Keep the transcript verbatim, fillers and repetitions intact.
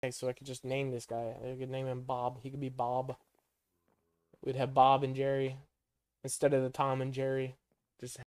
so I could just name this guy. I could name him Bob. He could be Bob. We'd have Bob and Jerry instead of the Tom and Jerry. Just